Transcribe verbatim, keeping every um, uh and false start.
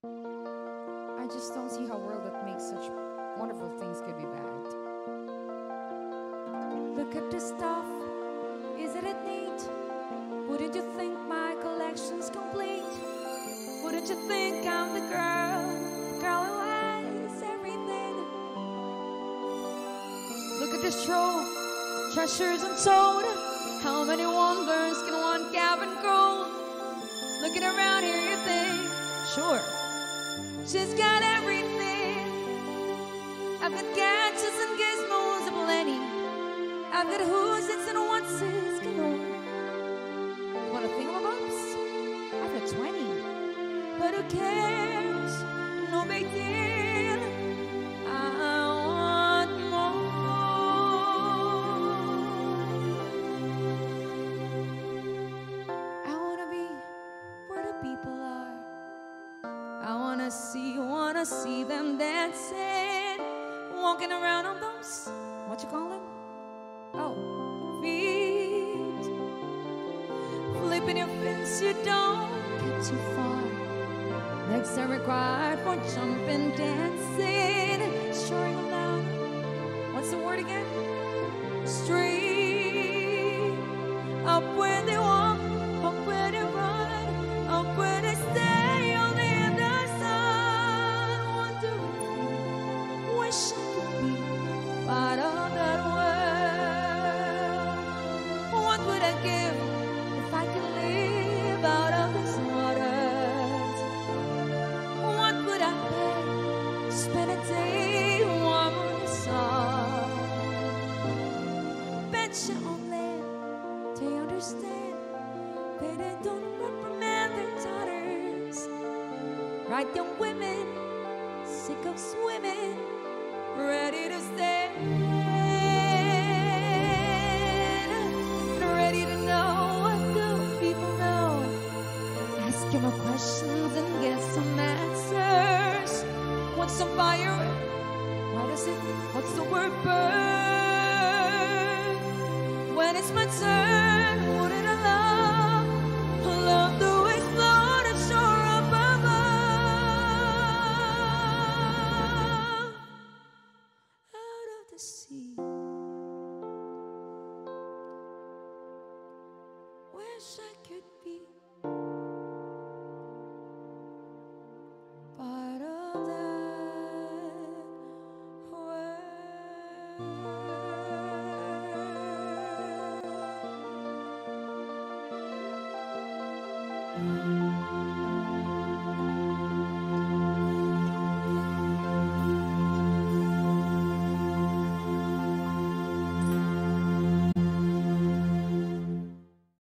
I just don't see how a world that makes such wonderful things could be bad. Look at this stuff, isn't it neat? Wouldn't you think my collection's complete? Wouldn't you think I'm the girl, the girl who has everything? Look at this trove, treasures untold. How many wonders can one cabin hold? Looking around here you think, sure, she's got everything. I've got gadgets and gizmos aplenty. I've got who's it's and what's it's galore. You want a thingamabobs? I've got twenty. But who cares? No big deal. I want more. I wanna be where the people are. I wanna see, wanna see them dancing, walking around on those, what you call them? Oh, feet. Flipping your fins, you don't get too far. Legs are required for jumping, dancing, shoring them down. What's the word again? Straight up where they walk, up where they run, up where they stay on the other side. Wondering, wish I could be part of that world. What would I give if I could live out of these waters? What would I pay to spend a day warm on the sun? Bet you on land they understand that they don't reprimand their daughters. Right, young women, sick of swimming, ready to stand, ready to know what do people know. Ask him more questions and get some answers. What's on fire? What is it? What's the word burn? When it's my turn, wouldn't I love, love the way float ashore up above, out of the sea. Wish I could be part of that world.